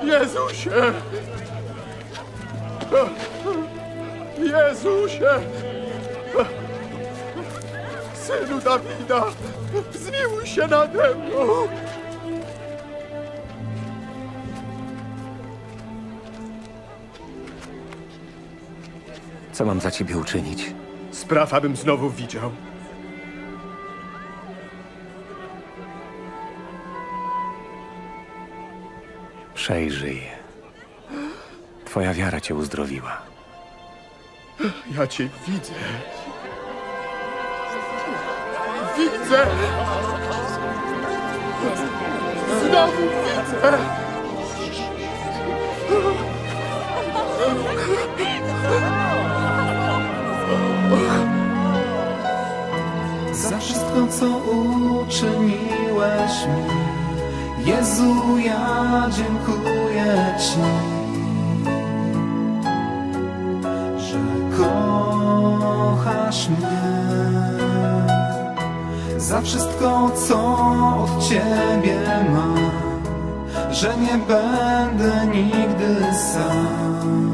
Jezusie! Jezusie! Synu Dawida, zmiłuj się nade mną! Co mam za ciebie uczynić? Spraw, abym znowu widział. Przejrzyj. Twoja wiara cię uzdrowiła. Ja cię widzę. Widzę! Znowu widzę! Za wszystko, co uczyniłeś mi, Jezu, ja dziękuję Ci, że kochasz mnie. Za wszystko, co od Ciebie mam, że nie będę nigdy sam.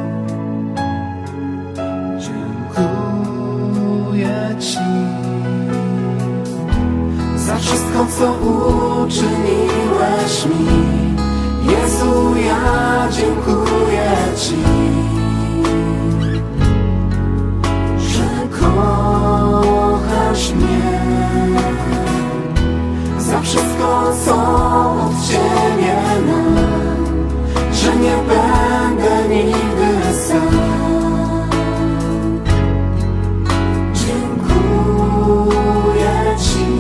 Dziękuję Ci za wszystko, co uczyniłeś mi. Jezu, ja dziękuję Ci, że kochasz mnie. Za wszystko, co od Ciebie mam, że nie będę nigdy sam. Dziękuję Ci.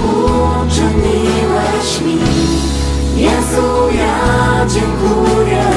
Uczyniłeś mi, Jezu, ja dziękuję